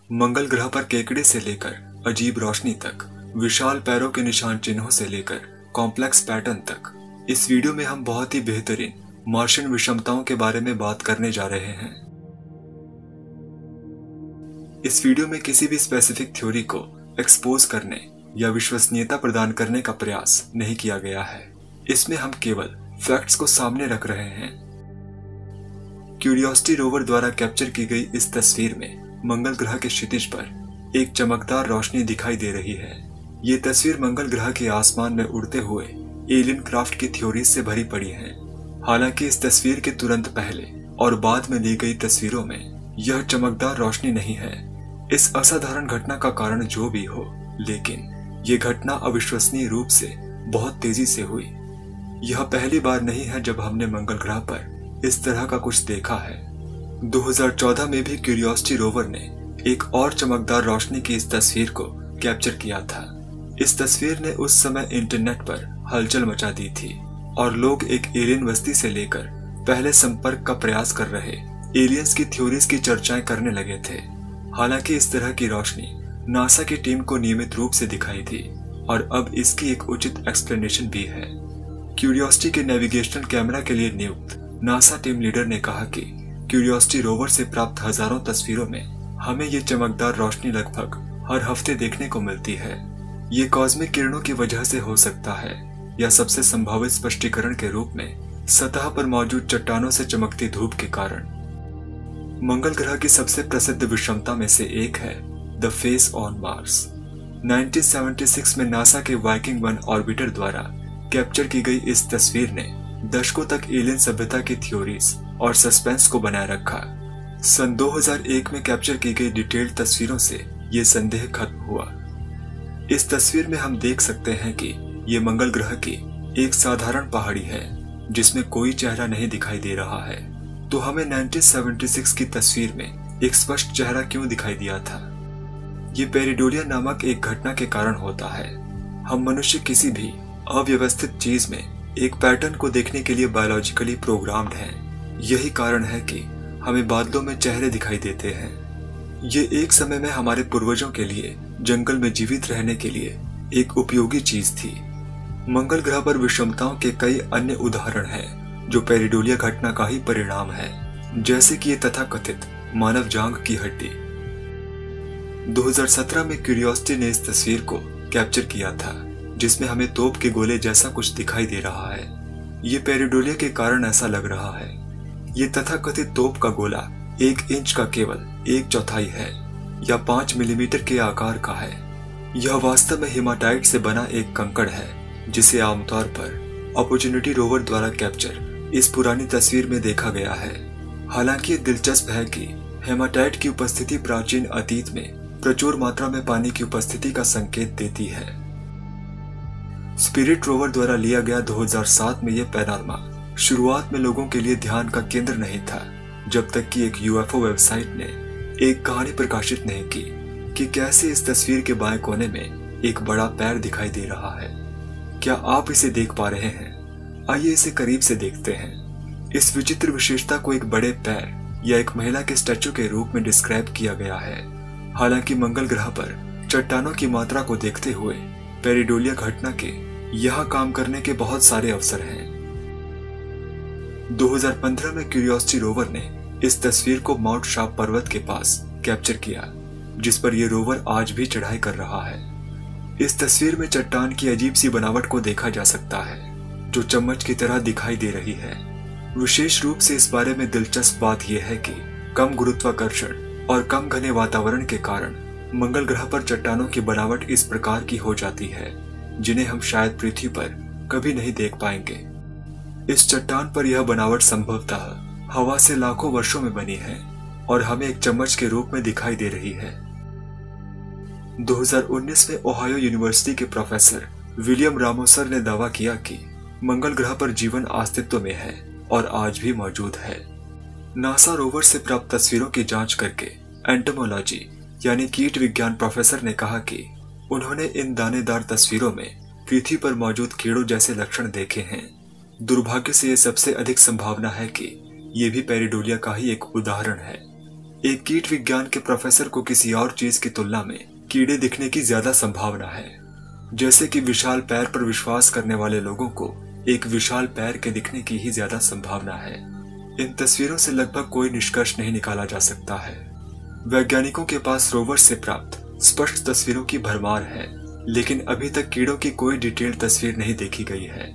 मंगल ग्रह पर केकड़े से लेकर अजीब रोशनी तक, विशाल पैरों के निशान चिन्हों से लेकर कॉम्प्लेक्स पैटर्न तक, इस वीडियो में हम बहुत ही बेहतरीन मार्शियन विषमताओं के बारे में बात करने जा रहे हैं। इस वीडियो में किसी भी स्पेसिफिक थ्योरी को एक्सपोज करने या विश्वसनीयता प्रदान करने का प्रयास नहीं किया गया है। इसमें हम केवल फैक्ट्स को सामने रख रहे हैं। क्यूरियोसिटी रोवर द्वारा कैप्चर की गई इस तस्वीर में मंगल ग्रह के क्षितिज पर एक चमकदार रोशनी दिखाई दे रही है। ये तस्वीर मंगल ग्रह के आसमान में उड़ते हुए एलियन क्राफ्ट की थ्योरी से भरी पड़ी है। हालांकि इस तस्वीर के तुरंत पहले और बाद में ली गई तस्वीरों में यह चमकदार रोशनी नहीं है। इस असाधारण घटना का कारण जो भी हो, लेकिन ये घटना अविश्वसनीय रूप से बहुत तेजी से हुई। यह पहली बार नहीं है जब हमने मंगल ग्रह पर इस तरह का कुछ देखा है। 2014 में भी क्यूरियोसिटी रोवर ने एक और चमकदार रोशनी की इस तस्वीर को कैप्चर किया था। इस तस्वीर ने उस समय इंटरनेट पर हलचल मचा दी थी और लोग एक एलियन बस्ती से लेकर पहले संपर्क का प्रयास कर रहे एलियंस की थ्योरीज की चर्चाएं करने लगे थे। हालांकि इस तरह की रोशनी नासा की टीम को नियमित रूप से दिखाई थी और अब इसकी एक उचित एक्सप्लेनेशन भी है। क्यूरियोसिटी के नेविगेशनल कैमरा के लिए नियुक्त नासा टीम लीडर ने कहा कि क्यूरियोसिटी रोवर से प्राप्त हजारों तस्वीरों में हमें ये चमकदार रोशनी लगभग हर हफ्ते देखने को मिलती है। ये कॉस्मिक किरणों की वजह से हो सकता है या सबसे संभावित स्पष्टीकरण के रूप में सतह पर मौजूद चट्टानों से चमकती धूप के कारण। मंगल ग्रह की सबसे प्रसिद्ध विषमता में से एक है द फेस ऑन मार्स। 1976 में नासा के वाइकिंग 1 ऑर्बिटर द्वारा कैप्चर की गई इस तस्वीर ने दशकों तक एलियन सभ्यता की थ्योरीज और सस्पेंस को बनाए रखा। सन 2001 में कैप्चर की गई डिटेल्ड तस्वीरों से ये संदेह खत्म हुआ। इस तस्वीर में हम देख सकते हैं कि ये मंगल ग्रह की एक साधारण पहाड़ी है जिसमें कोई चेहरा नहीं दिखाई दे रहा है। तो हमें 1976 की तस्वीर में एक स्पष्ट चेहरा क्यों दिखाई दिया था? ये पेरिडोलिया नामक एक घटना के कारण होता है। हम मनुष्य किसी भी अव्यवस्थित चीज में एक पैटर्न को देखने के लिए बायोलॉजिकली प्रोग्राम्ड हैं। यही कारण है कि हमें बादलों में चेहरे दिखाई देते हैं। ये एक समय में हमारे पूर्वजों के लिए जंगल में जीवित रहने के लिए एक उपयोगी चीज थी। मंगल ग्रह पर विषमताओं के कई अन्य उदाहरण हैं जो पेरिडोलिया घटना का ही परिणाम है, जैसे कि ये तथाकथित मानव जांघ की हड्डी। 2017 में क्यूरियोसिटी ने इस तस्वीर को कैप्चर किया था जिसमें हमें तोप के गोले जैसा कुछ दिखाई दे रहा है। ये पेरिडोलिया के कारण ऐसा लग रहा है। ये तथाकथित तोप का गोला 1 इंच का केवल 1/4 है या 5 मिलीमीटर के आकार का है। यह वास्तव में हेमाटाइट से बना एक कंकड़ है जिसे आमतौर पर अपॉर्चुनिटी रोवर द्वारा कैप्चर इस पुरानी तस्वीर में देखा गया है। हालांकि ये दिलचस्प है कि हेमाटाइट की उपस्थिति प्राचीन अतीत में प्रचुर मात्रा में पानी की उपस्थिति का संकेत देती है। स्पिरिट रोवर द्वारा लिया गया 2007 में यह पैनोरामा शुरुआत में लोगों के लिए ध्यान का केंद्र नहीं था, जब तक कि एक यूएफओ वेबसाइट ने एक कहानी प्रकाशित नहीं की कि कैसे इस तस्वीर के बाएं कोने में एक बड़ा पैर दिखाई दे रहा है। क्या आप इसे देख पा रहे हैं? आइए इसे करीब से देखते हैं। इस विचित्र विशेषता को एक बड़े पैर या एक महिला के स्टैचू के रूप में डिस्क्राइब किया गया है। हालांकि मंगल ग्रह पर चट्टानों की मात्रा को देखते हुए पेरिडोलिया घटना के यहाँ काम करने के बहुत सारे अवसर हैं। 2015 में क्यूरियोसिटी रोवर ने इस तस्वीर को माउंट शार्प पर्वत के पास कैप्चर किया, जिस पर यह रोवर आज भी चढ़ाई कर रहा है। इस तस्वीर में चट्टान की अजीब सी बनावट को देखा जा सकता है जो चम्मच की तरह दिखाई दे रही है। विशेष रूप से इस बारे में दिलचस्प बात यह है कि कम गुरुत्वाकर्षण और कम घने वातावरण के कारण मंगल ग्रह पर चट्टानों की बनावट इस प्रकार की हो जाती है जिन्हें हम शायद पृथ्वी पर कभी नहीं देख पाएंगे। इस चट्टान पर यह बनावट संभवतः हवा से लाखों वर्षों में बनी है और हमें एक चम्मच के रूप में दिखाई दे रही है। 2019 में ओहायो यूनिवर्सिटी के प्रोफेसर विलियम रामोसर ने दावा किया कि मंगल ग्रह पर जीवन अस्तित्व में है और आज भी मौजूद है। नासा रोवर से प्राप्त तस्वीरों की जांच करके एंटोमोलॉजी यानी कीट विज्ञान प्रोफेसर ने कहा कि उन्होंने इन दानेदार तस्वीरों में पृथ्वी पर मौजूद कीड़ों जैसे लक्षण देखे हैं। दुर्भाग्य से यह सबसे अधिक संभावना है कि यह भी पेरिडोलिया का ही एक उदाहरण है। एक कीट विज्ञान के प्रोफेसर को किसी और चीज की तुलना में कीड़े दिखने की ज्यादा संभावना है, जैसे कि विशाल पैर पर विश्वास करने वाले लोगों को एक विशाल पैर के दिखने की ही ज्यादा संभावना है। इन तस्वीरों से लगभग कोई निष्कर्ष नहीं निकाला जा सकता है। वैज्ञानिकों के पास रोवर से प्राप्त स्पष्ट तस्वीरों की भरमार है, लेकिन अभी तक कीड़ों की कोई डिटेल्ड तस्वीर नहीं देखी गई है।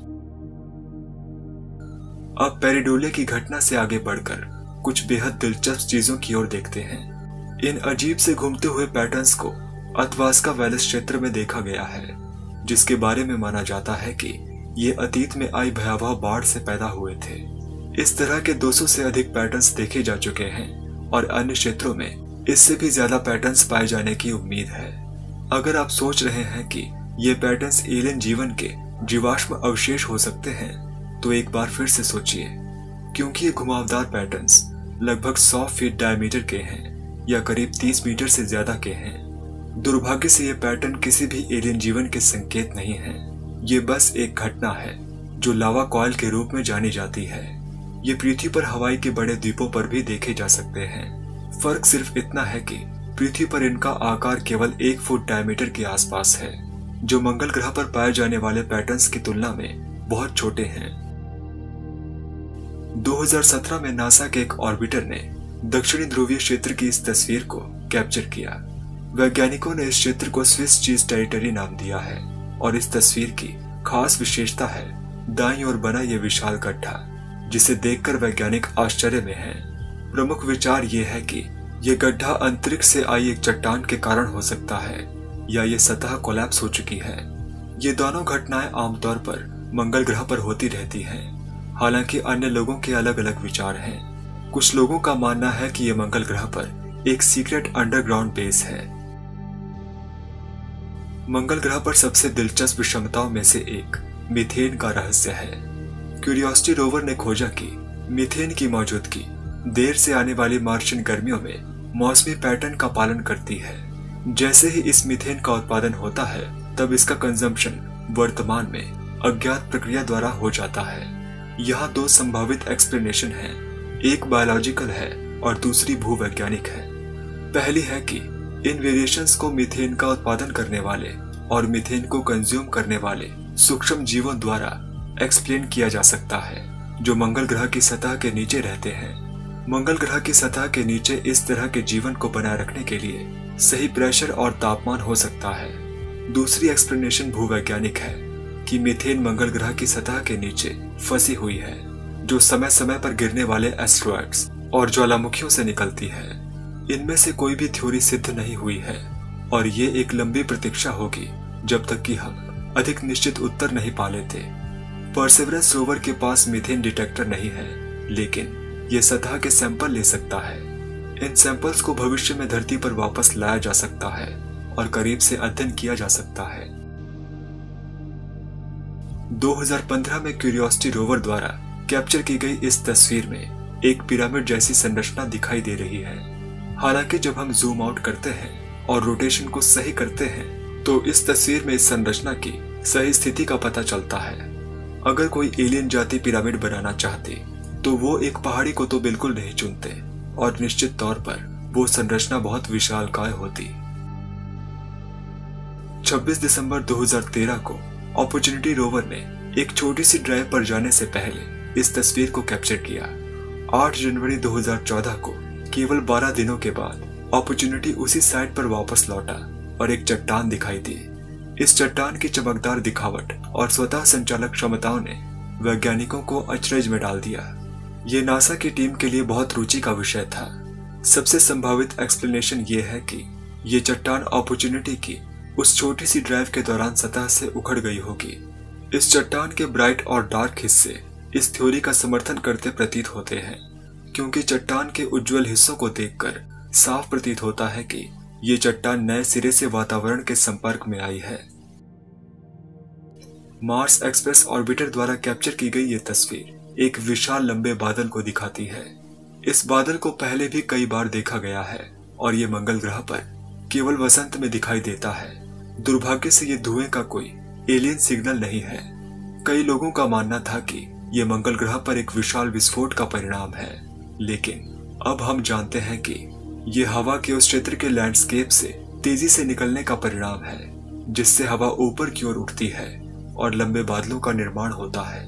अब पेरिडोलिया की घटना से आगे बढ़कर कुछ बेहद दिलचस्प चीजों की ओर देखते हैं। इन अजीब से घूमते हुए पैटर्न्स को अथवास्का वैलिस क्षेत्र में देखा गया है, जिसके बारे में माना जाता है कि ये अतीत में आई भयावह बाढ़ से पैदा हुए थे। इस तरह के 200 से अधिक पैटर्न्स देखे जा चुके हैं और अन्य क्षेत्रों में इससे भी ज्यादा पैटर्न्स पाए जाने की उम्मीद है। अगर आप सोच रहे हैं कि ये पैटर्न्स एलियन जीवन के जीवाश्म अवशेष हो सकते हैं, तो एक बार फिर से सोचिए, क्योंकि ये घुमावदार पैटर्न्स लगभग 100 फीट डायमीटर के हैं या करीब 30 मीटर से ज्यादा के हैं। दुर्भाग्य से ये पैटर्न किसी भी एलियन जीवन के संकेत नहीं है। ये बस एक घटना है जो लावा कॉइल के रूप में जानी जाती है। ये पृथ्वी पर हवाई के बड़े द्वीपों पर भी देखे जा सकते हैं। फर्क सिर्फ इतना है कि पृथ्वी पर इनका आकार केवल 1 फुट डायमीटर के आसपास है, जो मंगल ग्रह पर पाए जाने वाले पैटर्न्स की तुलना में बहुत छोटे हैं। 2017 में नासा के एक ऑर्बिटर ने दक्षिणी ध्रुवीय क्षेत्र की इस तस्वीर को कैप्चर किया। वैज्ञानिकों ने इस क्षेत्र को स्विस चीज टेरिटरी नाम दिया है और इस तस्वीर की खास विशेषता है दाईं ओर बना यह विशाल गड्ढा, जिसे देखकर वैज्ञानिक आश्चर्य में हैं। प्रमुख विचार यह है कि यह गड्ढा अंतरिक्ष से आई एक चट्टान के कारण हो सकता है या ये सतह कोलैप्स हो चुकी है। ये दोनों घटनाएं आमतौर पर मंगल ग्रह पर होती रहती हैं। हालांकि अन्य लोगों के अलग अलग विचार हैं। कुछ लोगों का मानना है कि यह मंगल ग्रह पर एक सीक्रेट अंडरग्राउंड बेस है। मंगल ग्रह पर सबसे दिलचस्प विषमताओं में से एक मीथेन का रहस्य है। क्यूरियोसिटी रोवर ने खोजा कि मीथेन की मौजूदगी देर से आने वाली मार्शियन गर्मियों में मौसमी पैटर्न का पालन करती है। जैसे ही इस मीथेन का उत्पादन होता है, तब इसका कंजम्पशन वर्तमान में अज्ञात प्रक्रिया द्वारा हो जाता है। यहाँ 2 संभावित एक्सप्लेनेशन हैं, एक बायोलॉजिकल है और दूसरी भूवैज्ञानिक है। पहली है कि इन वेरिएशंस को मीथेन का उत्पादन करने वाले और मीथेन को कंज्यूम करने वाले सूक्ष्म जीवों द्वारा एक्सप्लेन किया जा सकता है, जो मंगल ग्रह की सतह के नीचे रहते हैं। मंगल ग्रह की सतह के नीचे इस तरह के जीवन को बनाए रखने के लिए सही प्रेशर और तापमान हो सकता है। दूसरी एक्सप्लेनेशन भूवैज्ञानिक है कि मीथेन मंगल ग्रह की सतह के नीचे फंसी हुई है, जो समय समय पर गिरने वाले एस्ट्रॉयड्स और ज्वालामुखियों से निकलती है। इनमें से कोई भी थ्योरी सिद्ध नहीं हुई है और ये एक लंबी प्रतीक्षा होगी जब तक कि हम अधिक निश्चित उत्तर नहीं पा लेते। परसेवरेंस रोवर के पास मीथेन डिटेक्टर नहीं है, लेकिन ये सतह के सैंपल ले सकता है। इन सैंपल्स को भविष्य में धरती पर वापस लाया जा सकता है और करीब से अध्ययन किया जा सकता है। 2015 में क्यूरियोसिटी रोवर द्वारा कैप्चर की गई इस तस्वीर में एक पिरामिड जैसी संरचना दिखाई दे रही है। हालांकि जब हम जूम आउट करते हैं और रोटेशन को सही करते हैं, तो इस तस्वीर में इस संरचना की सही स्थिति का पता चलता है। अगर कोई एलियन जाति पिरामिड बनाना चाहती, तो वो एक पहाड़ी को तो बिल्कुल नहीं चुनते और निश्चित तौर पर वो संरचना बहुत विशालकाय होती। 26 दिसंबर 2013 को अपॉर्चुनिटी रोवर ने एक छोटी सी ड्राइव पर जाने से पहले इस तस्वीर को कैप्चर किया। 8 जनवरी 2014 को केवल 12 दिनों के बाद अपॉर्चुनिटी उसी साइट पर वापस लौटा और एक चट्टान दिखाई दी। इस चट्टान की चमकदार दिखावट और स्वतः संचालक क्षमताओं ने वैज्ञानिकों को अचरज में डाल दिया। ये नासा की टीम के लिए बहुत रुचि का विषय था। सबसे संभावित एक्सप्लेनेशन ये है कि ये चट्टान अपॉर्चुनिटी की उस छोटी सी ड्राइव के दौरान सतह से उखड़ गई होगी। इस चट्टान के ब्राइट और डार्क हिस्से इस थ्योरी का समर्थन करते प्रतीत होते हैं, क्योंकि चट्टान के उज्जवल हिस्सों को देखकर साफ प्रतीत होता है कि ये चट्टान नए सिरे से वातावरण के संपर्क में आई है। मार्स एक्सप्रेस ऑर्बिटर द्वारा कैप्चर की गई ये तस्वीर एक विशाल लंबे बादल को दिखाती है। इस बादल को पहले भी कई बार देखा गया है और ये मंगल ग्रह पर केवल वसंत में दिखाई देता है। दुर्भाग्य से ये धुएं का कोई एलियन सिग्नल नहीं है। कई लोगों का मानना था कि ये मंगल ग्रह पर एक विशाल विस्फोट का परिणाम है, लेकिन अब हम जानते हैं कि ये हवा के उस क्षेत्र के लैंडस्केप से तेजी से निकलने का परिणाम है, जिससे हवा ऊपर की ओर उठती है और लंबे बादलों का निर्माण होता है।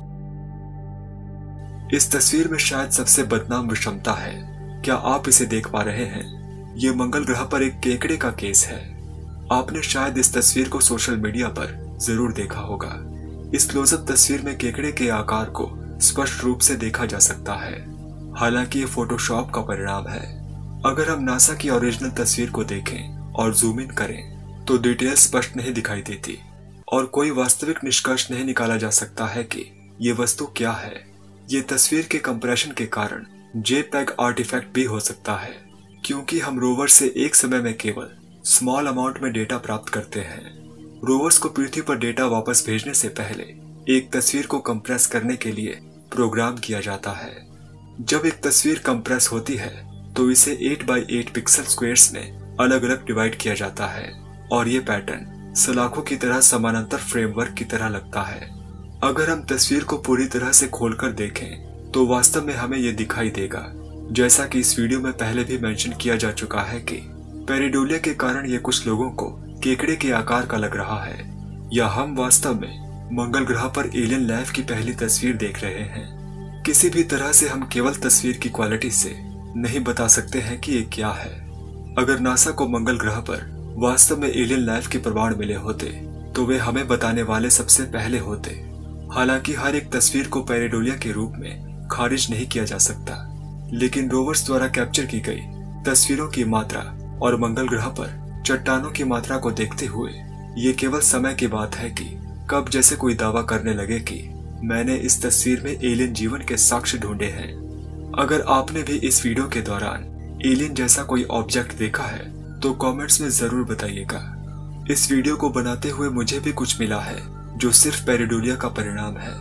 इस तस्वीर में शायद सबसे बदनाम विषमता है। क्या आप इसे देख पा रहे हैं? ये मंगल ग्रह पर एक केकड़े का केस है। आपने शायद इस तस्वीर को सोशल मीडिया पर जरूर देखा होगा। इस क्लोजअप तस्वीर में केकड़े के आकार को स्पष्ट रूप से देखा जा सकता है, हालांकि ये फोटोशॉप का परिणाम है। अगर हम नासा की ओरिजिनल तस्वीर को देखें और जूम इन करें तो डिटेल स्पष्ट नहीं दिखाई देती और कोई वास्तविक निष्कर्ष नहीं निकाला जा सकता है कि ये वस्तु क्या है। ये तस्वीर के कंप्रेशन के कारण JPEG आर्टिफैक्ट भी हो सकता है, क्योंकि हम रोवर से एक समय में केवल स्मॉल अमाउंट में डेटा प्राप्त करते हैं। रोवर्स को पृथ्वी पर डेटा वापस भेजने से पहले एक तस्वीर को कंप्रेस करने के लिए प्रोग्राम किया जाता है। जब एक तस्वीर कंप्रेस होती है तो इसे 8x8 पिक्सल स्क्वायर्स में अलग अलग डिवाइड किया जाता है और ये पैटर्न सलाखों की तरह समानांतर फ्रेमवर्क की तरह लगता है। अगर हम तस्वीर को पूरी तरह से खोलकर देखें तो वास्तव में हमें ये दिखाई देगा, जैसा कि इस वीडियो में पहले भी मेंशन किया जा चुका है कि पेरिडोलिया के कारण ये कुछ लोगों को केकड़े के आकार का लग रहा है, या हम वास्तव में मंगल ग्रह पर एलियन लाइफ की पहली तस्वीर देख रहे हैं। किसी भी तरह से हम केवल तस्वीर की क्वालिटी से नहीं बता सकते हैं कि ये क्या है। अगर नासा को मंगल ग्रह पर वास्तव में एलियन लाइफ के प्रमाण मिले होते तो वे हमें बताने वाले सबसे पहले होते। हालांकि हर एक तस्वीर को पेरिडोलिया के रूप में खारिज नहीं किया जा सकता, लेकिन रोवर्स द्वारा कैप्चर की गई तस्वीरों की मात्रा और मंगल ग्रह पर चट्टानों की मात्रा को देखते हुए ये केवल समय की बात है कि कब जैसे कोई दावा करने लगे कि मैंने इस तस्वीर में एलियन जीवन के साक्ष्य ढूंढे हैं। अगर आपने भी इस वीडियो के दौरान एलियन जैसा कोई ऑब्जेक्ट देखा है तो कमेंट्स में जरूर बताइएगा। इस वीडियो को बनाते हुए मुझे भी कुछ मिला है जो सिर्फ पेरिडोलिया का परिणाम है।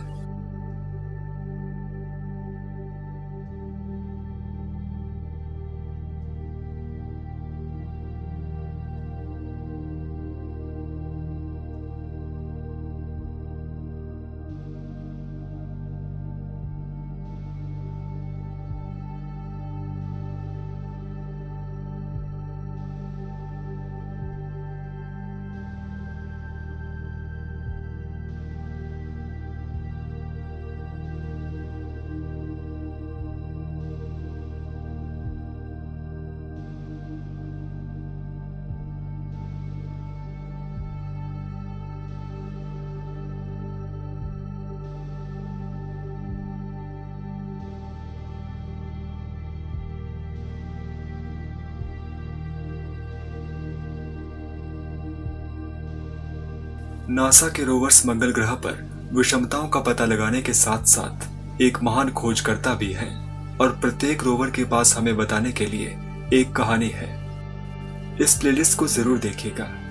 नासा के रोवर्स मंगल ग्रह पर विषमताओं का पता लगाने के साथ साथ एक महान खोजकर्ता भी हैं और प्रत्येक रोवर के पास हमें बताने के लिए एक कहानी है। इस प्लेलिस्ट को जरूर देखिएगा।